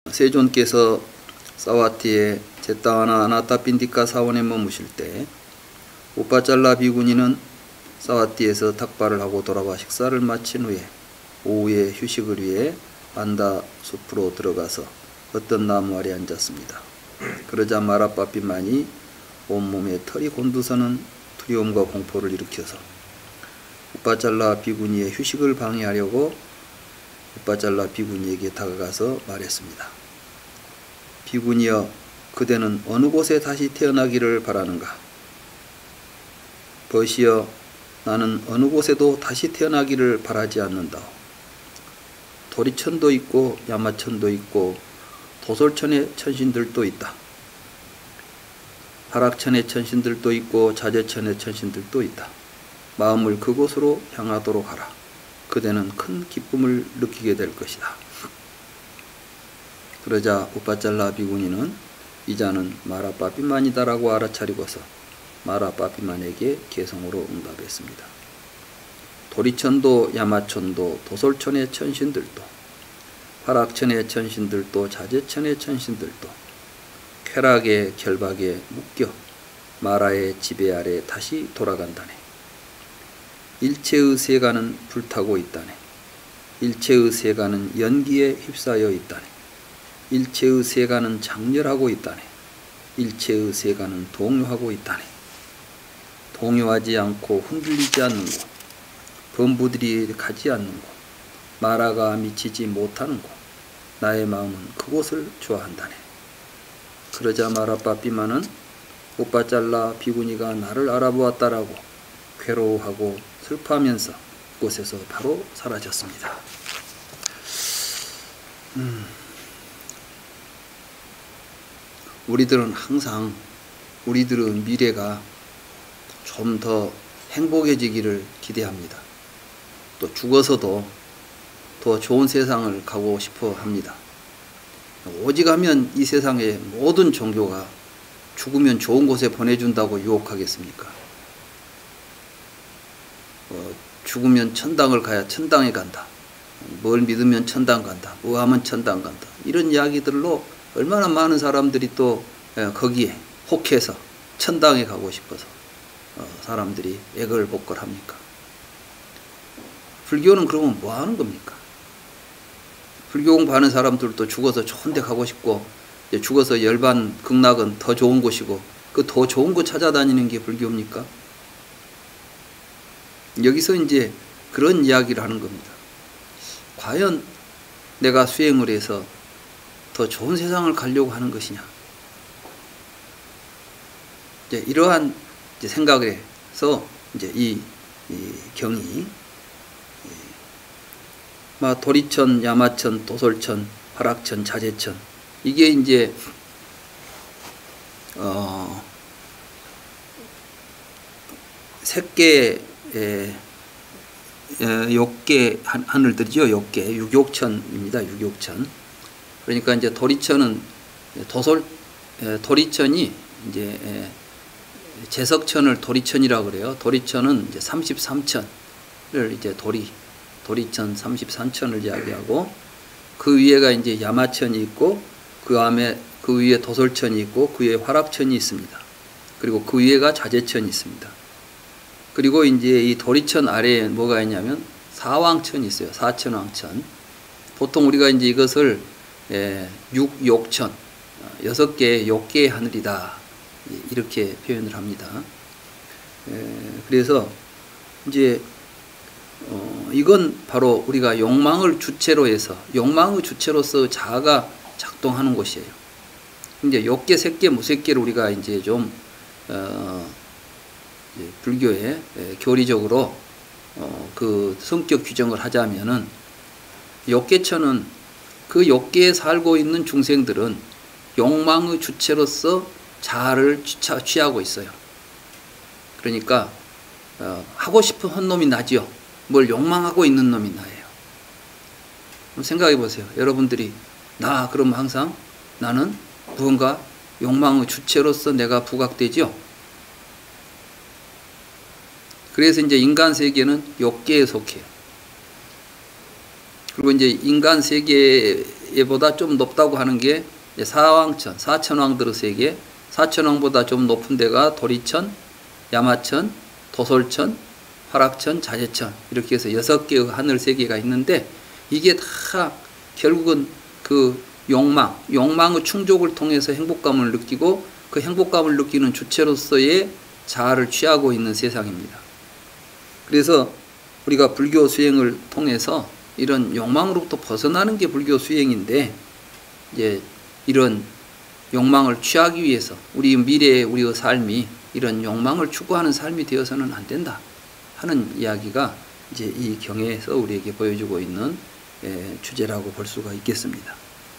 세존께서 사와티의 제따와나 아나타핀디카 사원에 머무실 때 우빠잘라 비구니는 사와티에서 탁발을 하고 돌아와 식사를 마친 후에 오후에 휴식을 위해 안다 숲으로 들어가서 어떤 나무 아래 앉았습니다. 그러자 마라빠삐만이 온몸에 털이 곤두서는 두려움과 공포를 일으켜서 우빠잘라 비구니의 휴식을 방해하려고 우빠잘라 비구니에게 다가가서 말했습니다. 비구니여, 그대는 어느 곳에 다시 태어나기를 바라는가? 벗이여, 나는 어느 곳에도 다시 태어나기를 바라지 않는다. 도리천도 있고 야마천도 있고 도솔천의 천신들도 있다. 화락천의 천신들도 있고 자재천의 천신들도 있다. 마음을 그곳으로 향하도록 하라. 그대는 큰 기쁨을 느끼게 될 것이다. 그러자 우빠잘라 비구니는 이자는 마라빠삐만이다라고 알아차리고서 마라빠삐만에게 개성으로 응답했습니다. 도리천도 야마천도 도솔천의 천신들도 화락천의 천신들도 자재천의 천신들도 쾌락의 결박에 묶여 마라의 지배 아래 다시 돌아간다네. 일체의 세간은 불타고 있다네. 일체의 세간은 연기에 휩싸여 있다네. 일체의 세간은 장렬하고 있다네. 일체의 세간은 동요하고 있다네. 동요하지 않고 흔들리지 않는 곳, 범부들이 가지 않는 곳, 마라가 미치지 못하는 곳, 나의 마음은 그곳을 좋아한다네. 그러자 마라빠삐만은 우빠잘라 비구니가 나를 알아보았다라고 괴로워하고 슬퍼하면서 그곳에서 바로 사라졌습니다. 우리들은 항상 우리들은 미래가 좀 더 행복해지기를 기대합니다. 또 죽어서도 더 좋은 세상을 가고 싶어 합니다. 오직 하면 이 세상의 모든 종교가 죽으면 좋은 곳에 보내준다고 유혹하겠습니까? 죽으면 천당을 가야 천당에 간다. 뭘 믿으면 천당 간다. 뭐 하면 천당 간다. 이런 이야기들로 얼마나 많은 사람들이 또 거기에 혹해서 천당에 가고 싶어서 사람들이 애걸복걸합니까? 불교는 그러면 뭐 하는 겁니까? 불교 공부하는 사람들도 죽어서 좋은 데 가고 싶고 죽어서 열반 극락은 더 좋은 곳이고 그 더 좋은 곳 찾아다니는 게 불교입니까? 여기서 이제 그런 이야기를 하는 겁니다. 과연 내가 수행을 해서 더 좋은 세상을 가려고 하는 것이냐? 이제 이러한 이제 생각에서 이제 이 경이 도리천, 야마천, 도솔천, 화락천, 자재천 이게 이제 색계 욕계 하늘들이죠. 욕계 육욕천입니다. 육욕천. 그러니까 이제 도리천은 도리천이 이제 제석천을 도리천이라고 그래요. 도리천은 이제 33천을 이제 도리천 33천을 이야기하고 그 위에가 이제 야마천이 있고 그 위에 도솔천이 있고 그 위에 화락천이 있습니다. 그리고 그 위에가 자재천이 있습니다. 그리고 이제 이 도리천 아래에 뭐가 있냐면 사왕천이 있어요. 사천왕천. 보통 우리가 이제 이것을 육욕천, 6개의 욕계의 하늘이다. 이렇게 표현을 합니다. 그래서 이제 이건 바로 우리가 욕망을 주체로 해서 욕망의 주체로서 자아가 작동하는 곳이에요. 이제 욕계, 색계, 무색계를 우리가 이제 좀 불교에 교리적으로 그 성격 규정을 하자면은 욕계천은 그 욕계에 살고 있는 중생들은 욕망의 주체로서 자아를 취하고 있어요. 그러니까 하고 싶은 헛놈이 나지요. 뭘 욕망하고 있는 놈이 나예요. 생각해 보세요. 여러분들이 그럼 항상 나는 무언가 욕망의 주체로서 내가 부각되죠. 그래서 이제 인간 세계는 욕계에 속해요. 그리고 이제 인간 세계에 세계보다 좀 높다고 하는 게 사왕천, 사천왕들의 세계, 사천왕보다 좀 높은 데가 도리천, 야마천, 도솔천, 화락천, 자재천 이렇게 해서 6개의 하늘 세계가 있는데 이게 다 결국은 그 욕망의 충족을 통해서 행복감을 느끼고 그 행복감을 느끼는 주체로서의 자아를 취하고 있는 세상입니다. 그래서 우리가 불교 수행을 통해서 이런 욕망으로부터 벗어나는 게 불교 수행인데 이제 이런 욕망을 취하기 위해서 우리 미래의 우리의 삶이 이런 욕망을 추구하는 삶이 되어서는 안 된다 하는 이야기가 이제 이 경에서 우리에게 보여주고 있는 주제라고 볼 수가 있겠습니다.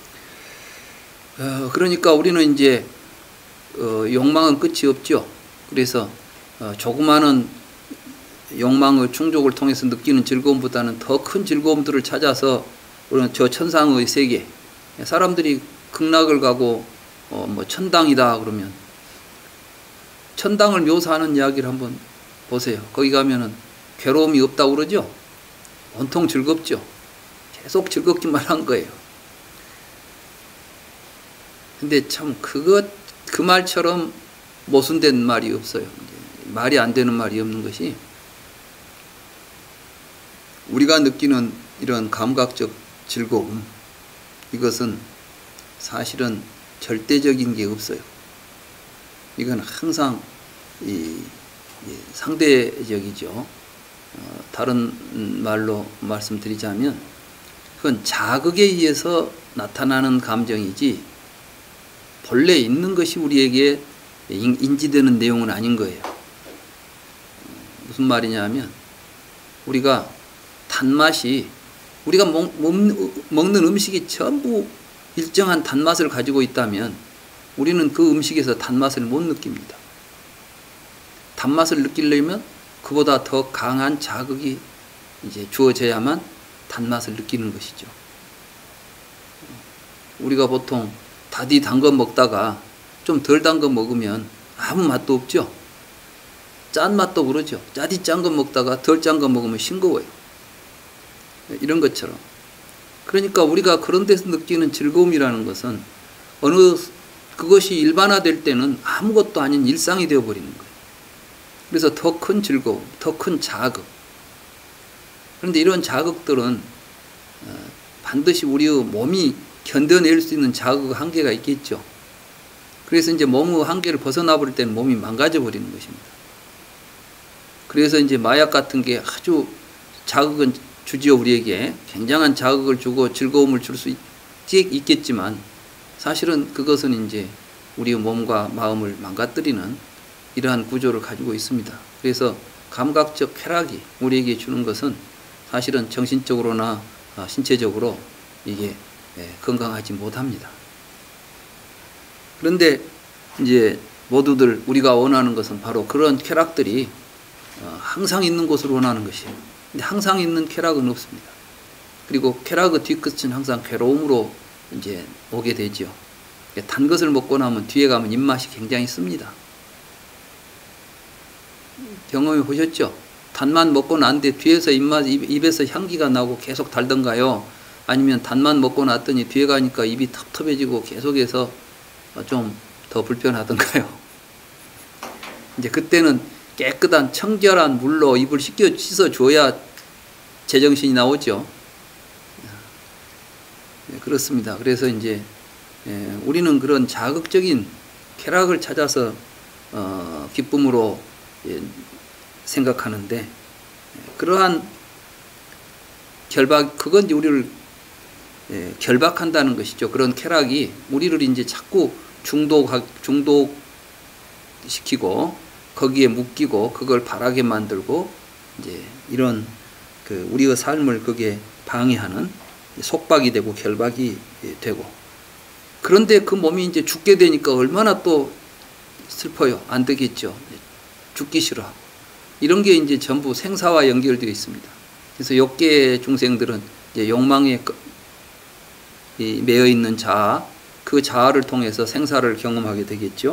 그러니까 우리는 이제 욕망은 끝이 없죠. 그래서 조그마한 욕망의 충족을 통해서 느끼는 즐거움보다는 더 큰 즐거움들을 찾아서 우리는 저 천상의 세계, 사람들이 극락을 가고 뭐 천당이다 그러면 천당을 묘사하는 이야기를 한번 보세요. 거기 가면은 괴로움이 없다고 그러죠. 온통 즐겁죠. 계속 즐겁기만 한 거예요. 근데 참 그 말처럼 모순된 말이 없어요. 말이 안 되는 말이 없는 것이 우리가 느끼는 이런 감각적 즐거움, 이것은 사실은 절대적인 게 없어요. 이건 항상 상대적이죠. 다른 말로 말씀드리자면 그건 자극에 의해서 나타나는 감정이지 본래 있는 것이 우리에게 인지되는 내용은 아닌 거예요. 무슨 말이냐 하면 우리가 단맛이 우리가 먹는 음식이 전부 일정한 단맛을 가지고 있다면 우리는 그 음식에서 단맛을 못 느낍니다. 단맛을 느끼려면 그보다 더 강한 자극이 이제 주어져야만 단맛을 느끼는 것이죠. 우리가 보통 다디 단 거 먹다가 좀 덜 단 거 먹으면 아무 맛도 없죠. 짠 맛도 그러죠. 짜디 짠 거 먹다가 덜 짠 거 먹으면 싱거워요. 이런 것처럼. 그러니까 우리가 그런 데서 느끼는 즐거움이라는 것은 그것이 일반화될 때는 아무것도 아닌 일상이 되어버리는 거예요. 그래서 더 큰 즐거움, 더 큰 자극. 그런데 이런 자극들은 반드시 우리의 몸이 견뎌낼 수 있는 자극의 한계가 있겠죠. 그래서 이제 몸의 한계를 벗어나 버릴 때는 몸이 망가져 버리는 것입니다. 그래서 이제 마약 같은 게 아주 자극은 주지요. 우리에게 굉장한 자극을 주고 즐거움을 줄 수 있겠지만 사실은 그것은 이제 우리의 몸과 마음을 망가뜨리는 이러한 구조를 가지고 있습니다. 그래서 감각적 쾌락이 우리에게 주는 것은 사실은 정신적으로나 신체적으로 이게 건강하지 못합니다. 그런데 이제 모두들 우리가 원하는 것은 바로 그런 쾌락들이 항상 있는 곳을 원하는 것이에요. 근데 항상 있는 쾌락은 없습니다. 그리고 쾌락의 뒤끝은 항상 괴로움으로 이제 오게 되죠. 단 것을 먹고 나면 뒤에 가면 입맛이 굉장히 씁니다. 경험해 보셨죠? 단만 먹고 난 뒤에 뒤에서 입에서 향기가 나고 계속 달던가요? 아니면 단만 먹고 났더니 뒤에 가니까 입이 텁텁해지고 계속해서 좀 더 불편하던가요? 이제 그때는 깨끗한 청결한 물로 입을 씻어줘야 제정신이 나오죠. 그렇습니다. 그래서 이제 우리는 그런 자극적인 쾌락을 찾아서 기쁨으로 생각하는데 그러한 그건 이제 우리를 결박한다는 것이죠. 그런 쾌락이 우리를 이제 자꾸 중독시키고 거기에 묶이고 그걸 바라게 만들고 이제 이런 우리의 삶을 그게 방해하는 속박이 되고 결박이 되고 그런데 그 몸이 이제 죽게 되니까 얼마나 또 슬퍼요. 안 되겠죠. 죽기 싫어. 이런 게 이제 전부 생사와 연결되어 있습니다. 그래서 욕계 중생들은 이제 욕망에 매여 있는 자아, 그 자아를 통해서 생사를 경험하게 되겠죠.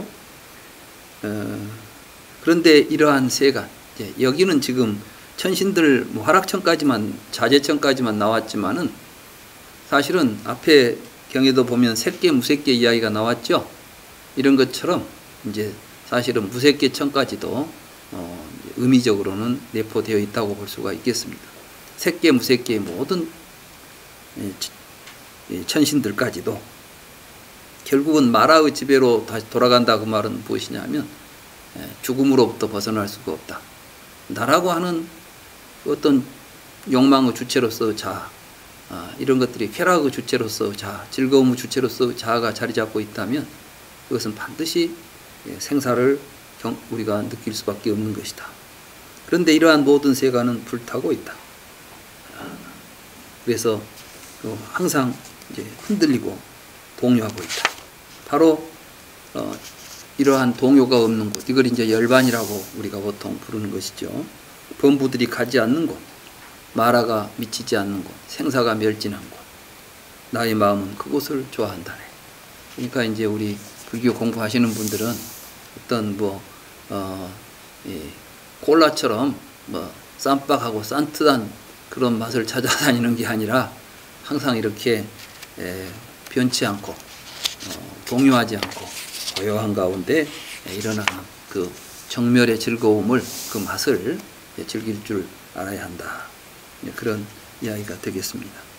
그런데 이러한 세간, 여기는 지금 천신들 화락천까지만 자재천까지만 나왔지만은 사실은 앞에 경에도 보면 새끼 무새끼 이야기가 나왔죠. 이런 것처럼 이제 사실은 무새끼천까지도 의미적으로는 내포되어 있다고 볼 수가 있겠습니다. 새끼 무새끼의 모든 천신들까지도 결국은 마라의 지배로 다시 돌아간다. 그 말은 무엇이냐면 죽음으로부터 벗어날 수가 없다. 나라고 하는 어떤 욕망의 주체로서 자아, 이런 것들이 쾌락의 주체로서 자아, 즐거움의 주체로서 자아가 자리 잡고 있다면 그것은 반드시 생사를 우리가 느낄 수밖에 없는 것이다. 그런데 이러한 모든 세간은 불타고 있다. 그래서 항상 이제 흔들리고 동요하고 있다. 바로 이러한 동요가 없는 곳, 이걸 이제 열반이라고 우리가 보통 부르는 것이죠. 범부들이 가지 않는 곳, 마라가 미치지 않는 곳, 생사가 멸진한 곳, 나의 마음은 그곳을 좋아한다네. 그러니까 이제 우리 불교 공부하시는 분들은 어떤 콜라처럼 쌈박하고 산뜻한 그런 맛을 찾아다니는 게 아니라 항상 이렇게 변치 않고 동요하지 않고 고요한 가운데 일어나는 그 정멸의 즐거움을, 그 맛을 즐길 줄 알아야 한다. 그런 이야기가 되겠습니다.